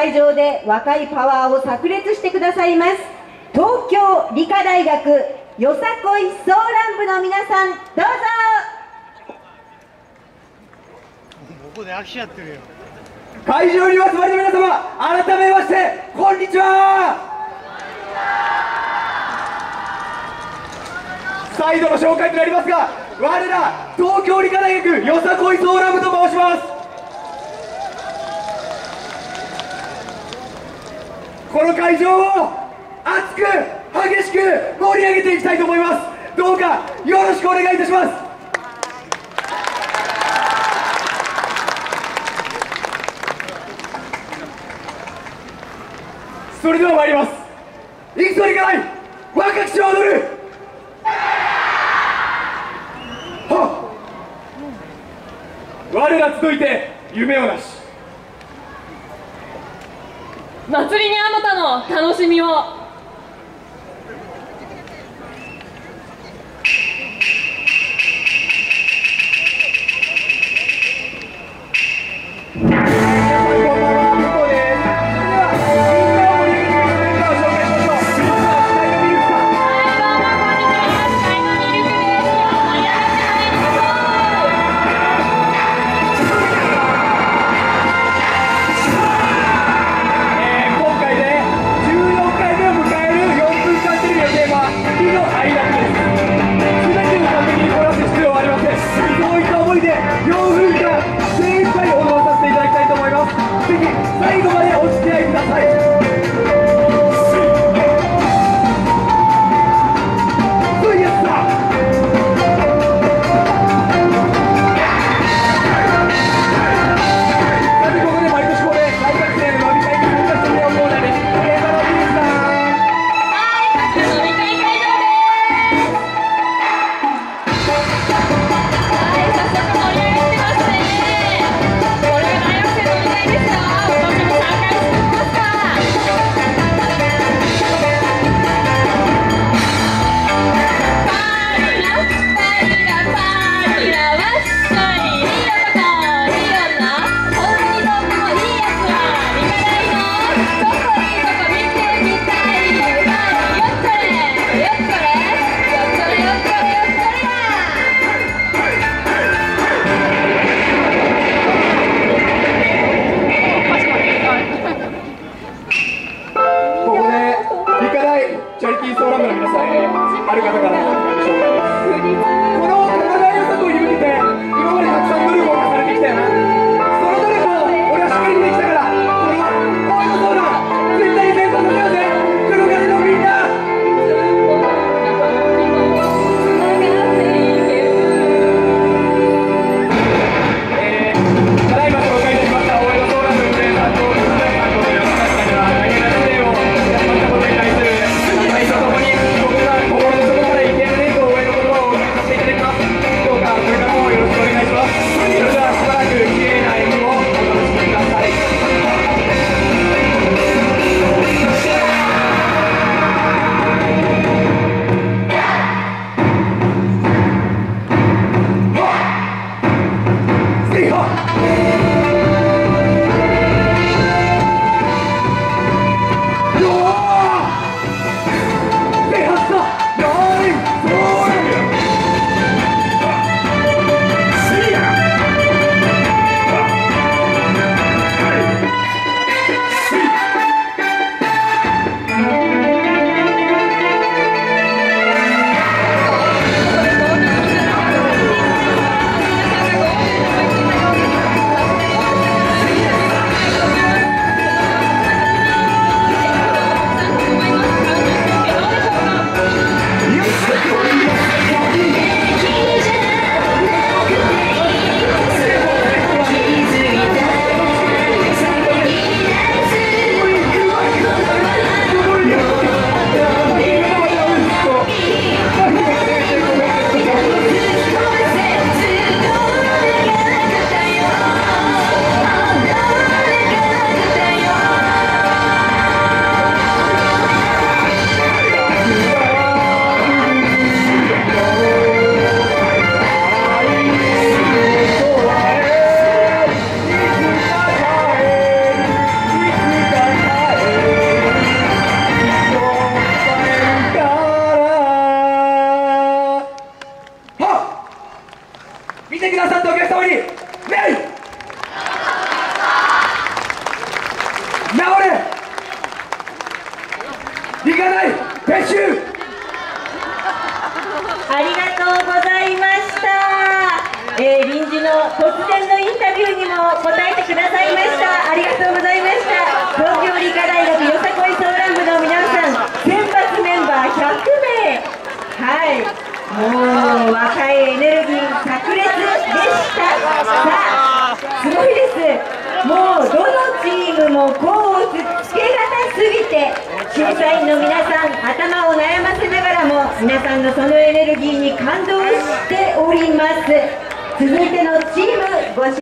会場で若いパワーを炸裂してくださいます東京理科大学よさこいソーラン部の皆さん、どうぞ。 ここで飽きちゃってるよ。 会場にお集まりの皆様、改めましてこんにちは。再度の紹介となりますが、我ら東京理科大学よさこいソーラン部と申します。この会場を熱く激しく盛り上げていきたいと思います。どうかよろしくお願いいたします。それでは参ります。行くぞ理科大若き血を踊る。はっ、我ら集いて夢をなし、 祭りにあまたの楽しみを。 迎撤収。 ありがとうございました。臨時の突然のインタビューにも答えてくださいました。ありがとうございました。東京理科大学よさこいソーラン部の皆さん、選抜メンバー100名、はい、もう若いエネルギー炸裂でした。さあ、すごいです。もうどのチームも甲乙つけがたすぎて、審査員の皆さん、頭を悩ませながらも皆さんのそのエネルギーに感動しております。続いてのチームご紹介